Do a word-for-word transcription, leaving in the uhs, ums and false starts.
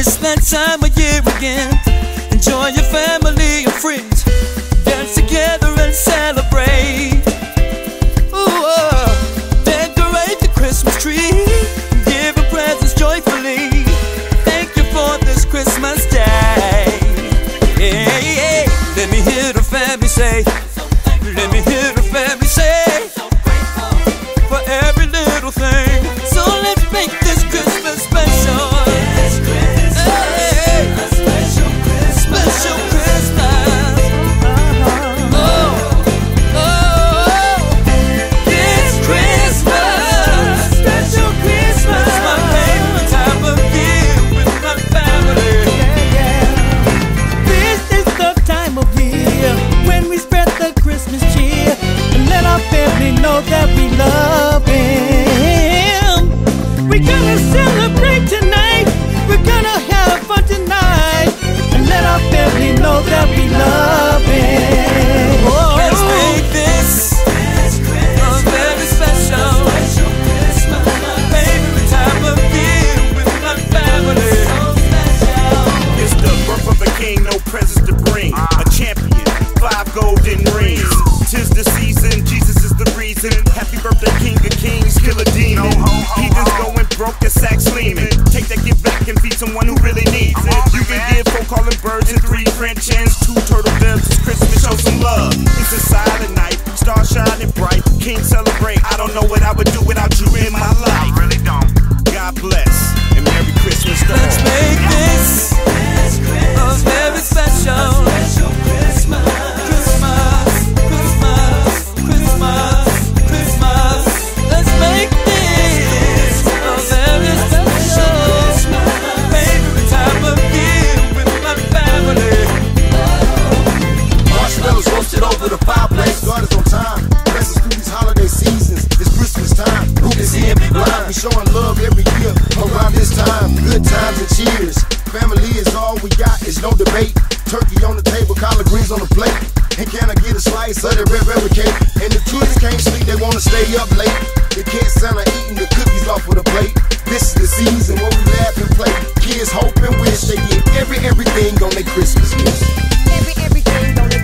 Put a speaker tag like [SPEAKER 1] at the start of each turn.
[SPEAKER 1] It's that time of year again. Enjoy your family and friends. Dance together and celebrate. Ooh, uh, decorate the Christmas tree. Give her presents joyfully. Thank you for this Christmas day. Yeah, yeah. Let me hear the family say. Let me hear the family say. For every little thing. So let's make this Christmas special. This Christmas, hey, a special Christmas. Special Christmas. Oh, oh, oh. This Christmas, a special Christmas. It's my favorite time of year with my family.
[SPEAKER 2] Yeah, yeah. This is the time of year when we spread the Christmas cheer and let our family know that we love Him. We're gonna celebrate tonight. We're gonna have fun tonight and let our family know that we love Him. Oh.
[SPEAKER 1] Let's make this a very special, special Christmas. My favorite time of year with my family.
[SPEAKER 3] It's the birth of a king, no presents to bring. A champion, five golden rings. Tis the season, Jesus is the reason. Happy birthday, King of Kings, kill a demon. Heathens going broke, the sack gleaming. Take that gift back and feed someone who really needs it. You can give four calling birds and three French hens, two turtle doves. It's Christmas, show some love. It's a silent night, stars shining bright. King celebrate. I don't know what I would do without you in my life. I really don't. God bless and Merry Christmas to all.
[SPEAKER 1] Let's make this a very special, special Christmas. Christmas, Christmas, Christmas, Christmas. Let's make this a very special, favorite time of year with my family.
[SPEAKER 4] Marshmallows roasted over the fireplace. God is on time. Bless us through these holiday seasons. It's Christmas time. Who can see and be blind? We showing love every year around this time. Good times and cheers. Family is all we got. It's no debate. Turkey on the table, collard greens on the plate. And can I get a slice of that red velvet cake? And the kids can't sleep, they wanna stay up late. The kids Santa eating the cookies off of the plate. This is the season where we laugh and play. Kids hope and wish they get every everything on their Christmas list.
[SPEAKER 5] Every everything on their